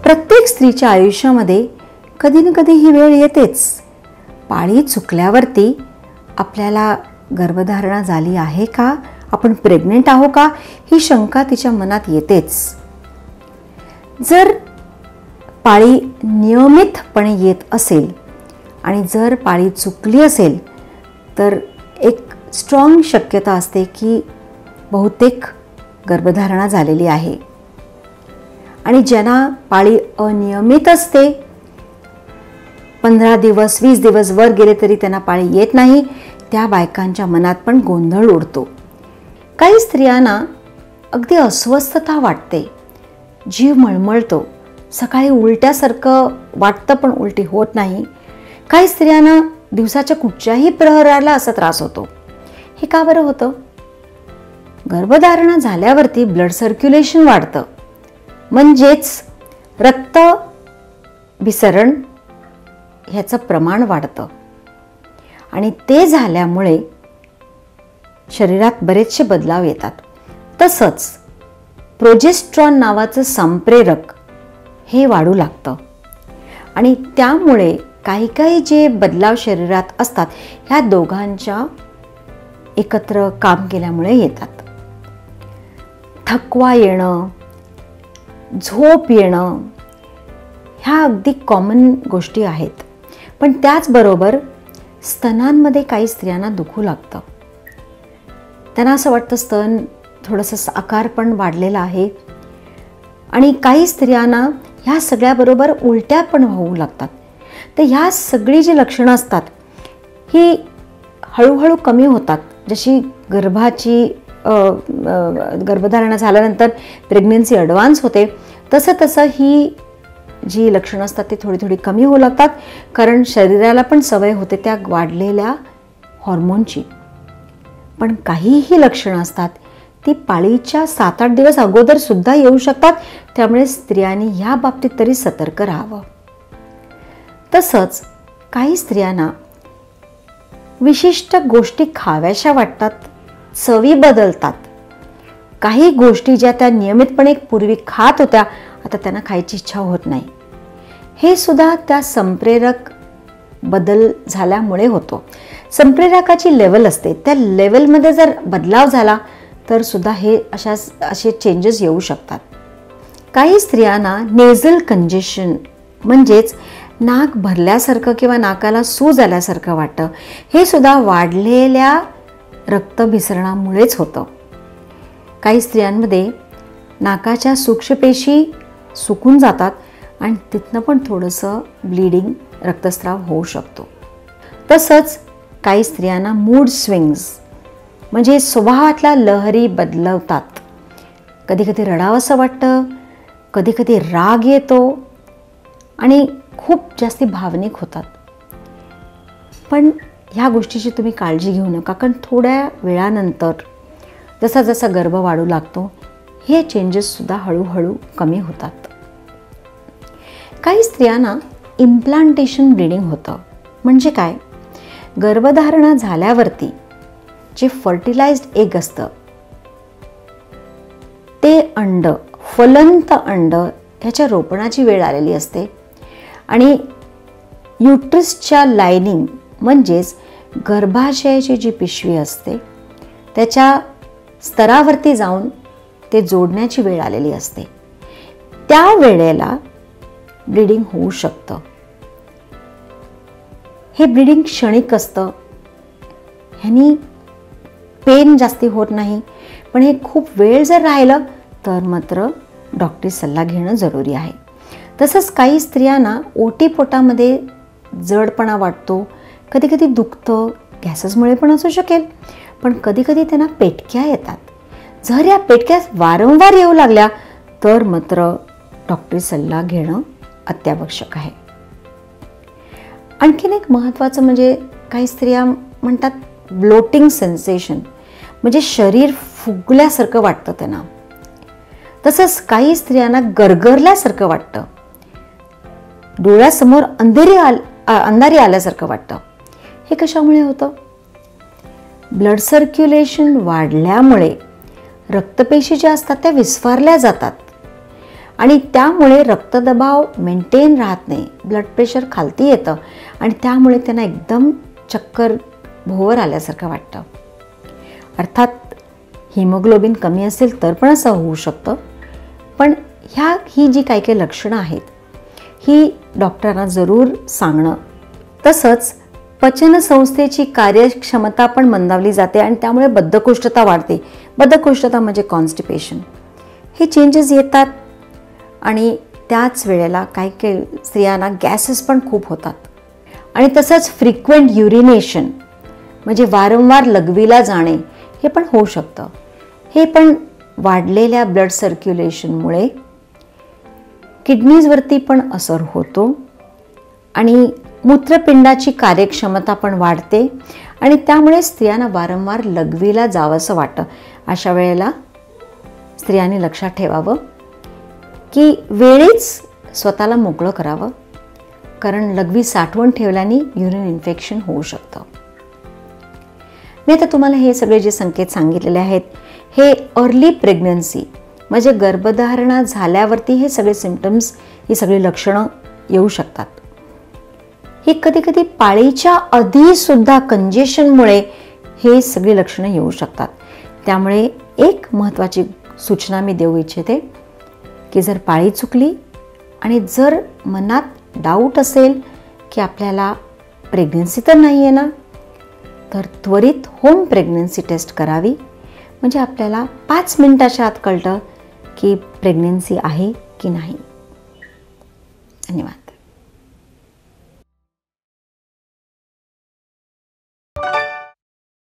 प्रत्येक स्त्रीच्या आयुष्यामध्ये कधी ना कधी ही वेळ येतेच. पाळी चुकल्यावरती आपल्याला गर्भधारणा झाली आहे का, आपण प्रेग्नेंट आहो का, ही शंका तिच्या मनात येतेच. जर पाळी नियमितपणे येत असेल आणि जर पाळी चुकली असेल तर एक स्ट्रॉंग शक्यता असते की बहुतेक गर्भधारणा झालेली आहे. आणि ज्यांना पाळी अनियमित असते, 15 दिवस 20 दिवस वर गेले तरी त्यांना पाळी येत नाही, त्या बायकांच्या मनात पण गोंधळ उडतो. काही स्त्रियांना अगदी अस्वस्थता वाटते, जीव मळमळतो, सकाळी उलट्यासारखं वाटतं पण उलटी होत नाही. काही स्त्रियांना दिवसाच्या कुठच्याही प्रहराला असा त्रास होतो. हे का बरं होतं? गर्भधारणा झाल्यावरती ब्लड सर्क्युलेशन वाढतं, म्हणजेच रक्त भिसरण ह्याचं प्रमाण वाढतं आणि ते झाल्यामुळे शरीरात बरेचसे बदलाव येतात. तसंच प्रोजेस्ट्रॉन नावाचं संप्रेरक हे वाढू लागतं आणि त्यामुळे काही काही जे बदलाव शरीरात असतात ह्या दोघांच्या एकत्र काम केल्यामुळे येतात. थकवा येणं, झोप येणं ह्या अगदी कॉमन गोष्टी आहेत. पण त्याचबरोबर स्तनांमध्ये काही स्त्रियांना दुखू लागतं. त्यांना असं वाटतं स्तन थोडंसं आकार पण वाढलेला आहे. आणि काही स्त्रियांना ह्या सगळ्याबरोबर उलट्या पण होऊ लागतात. तर ह्या सगळी जी लक्षणं असतात ही हळूहळू कमी होतात. जशी गर्भधारणा झाल्यानंतर प्रेग्नन्सी ॲडव्हान्स होते तसं तसं ही जी लक्षणं असतात ती थोडी थोडी कमी होऊ लागतात, कारण शरीराला पण सवय होते त्या वाढलेल्या हॉर्मोनची. पण काहीही लक्षणं असतात ती पाळीच्या 7-8 दिवस अगोदर सुद्धा येऊ शकतात. त्यामुळे स्त्रियांनी ह्या बाबतीत तरी सतर्क राहावं. तसंच काही स्त्रियांना विशिष्ट गोष्टी खाव्याशा वाटतात, चवी बदलतात. काही गोष्टी ज्या त्या नियमितपणे पूर्वी खात होत्या आता त्यांना खायची इच्छा होत नाही. हे सुद्धा त्या संप्रेरक बदल झाल्यामुळे होतो. संप्रेरकाची लेवल असते, त्या लेवलमध्ये जर बदलाव झाला तर सुद्धा हे असे चेंजेस येऊ शकतात. काही स्त्रियांना नेझल कंजेशन म्हणजेच नाक भरल्यासारखं किंवा नाकाला सूज आल्यासारखं वाटतं. हे सुद्धा वाढलेल्या रक्तभिसरणामुळेच होतं. काही स्त्रियांमध्ये नाकाच्या सूक्ष्मपेशी सुकून जातात आणि तिथनं पण थोडंसं ब्लिडिंग रक्तस्राव होऊ शकतो. तसंच काही स्त्रियांना मूड स्विंग्स म्हणजे स्वभावातल्या लहरी बदलवतात. कधी कधी रडावंसं वाटतं, कधी कधी राग येतो आणि खूप जास्ती भावनिक होतात. पण ह्या गोष्टीची तुम्ही काळजी घेऊ नका, कारण थोड्या वेळानंतर जसा जसा गर्भ वाढू लागतो हे चेंजेससुद्धा हळूहळू कमी होतात. काही स्त्रियांना इम्प्लांटेशन ब्लिडिंग होतं. म्हणजे काय? गर्भधारणा झाल्यावरती जे फर्टिलाइज्ड एग असतं ते अंड, फलंत अंड ह्याच्या रोपणाची वेळ आलेली असते आणि युट्रसच्या लायनिंग म्हणजेच गर्भाशयाची जी पिशवी असते त्याच्या स्तरावरती जाऊन ते जोडण्याची वेळ आलेली असते. त्या वेळेला ब्लिडिंग होऊ शकतं. हे ब्लिडिंग क्षणिक असतं, ह्यानी पेन जास्ती होत नाही. पण हे खूप वेळ जर राहिलं तर मात्र डॉक्टरी सल्ला घेणं जरुरी आहे. तसंच काही स्त्रियांना ओटीपोटामध्ये जडपणा वाटतो, कधी कधी दुखतं, गॅसेसमुळे पण असू शकेल. पण कधी कधी त्यांना पेटक्या येतात. जर या पेटक्या वारंवार येऊ लागल्या तर मात्र डॉक्टरी सल्ला घेणं अत्यावश्यक आहे. आणखीन एक महत्त्वाचं म्हणजे काही स्त्रिया म्हणतात ब्लोटिंग सेन्सेशन म्हणजे शरीर फुगल्यासारखं वाटतं त्यांना. तसंच काही स्त्रियांना गरगरल्यासारखं वाटतं, डोळ्यासमोर अंधारी आल्यासारखं वाटतं. हे कशामुळे होतं? ब्लड सर्क्युलेशन वाढल्यामुळे रक्तपेशी ज्या असतात त्या विस्फारल्या जातात आणि त्यामुळे रक्तदबाव मेंटेन राहत नाही, ब्लड प्रेशर खालती येतं आणि त्यामुळे त्यांना एकदम चक्कर भोवर आल्यासारखं वाटतं. अर्थात हिमोग्लोबिन कमी असेल तर पण असं होऊ शकतं. पण ही जी काही काही लक्षणं आहेत ही डॉक्टरांना जरूर सांगणं. तसंच पचनसंस्थेची कार्यक्षमता पण मंदावली जाते आणि त्यामुळे बद्धकोष्ठता वाढते. बद्धकोष्ठता म्हणजे कॉन्स्टिपेशन. हे चेंजेस येतात आणि त्याच वेळेला काही काही स्त्रियांना गॅसेस पण खूप होतात. आणि तसंच फ्रिक्वेंट युरिनेशन म्हणजे वारंवार लघवीला जाणे हे पण होऊ शकतं. हे पण वाढलेल्या ब्लड सर्क्युलेशनमुळे किडनीजवरती पण असर होतो आणि मूत्रपिंडाची कार्यक्षमता पण वाढते आणि त्यामुळे स्त्रियांना वारंवार लघवीला जावंसं वाटतं. अशा वेळेला स्त्रियांनी लक्षात ठेवावं की वेळीच स्वतःला मोकळं करावं, कारण लघवी साठवून ठेवल्याने युरिन इन्फेक्शन होऊ शकतं. मी आता तुम्हाला हे सगळे जे संकेत सांगितलेले आहेत हे अर्ली प्रेग्नन्सी म्हणजे गर्भधारणा झाल्यावरती हे सगळे सिम्पटम्स, ही सगळी लक्षणं येऊ शकतात. ही कधी कधी पाळीच्या आधी सुद्धा कंजेशनमुळे हे सगळी लक्षणं येऊ शकतात. त्यामुळे एक महत्त्वाची सूचना मी देऊ इच्छिते की जर पाळी चुकली आणि जर मनात डाऊट असेल की आपल्याला प्रेग्नन्सी तर नाही आहे ना, तर त्वरित होम प्रेग्नन्सी टेस्ट करावी. म्हणजे आपल्याला 5 मिनिटाच्या आत कळतं की प्रेग्नन्सी आहे की नाही. धन्यवाद.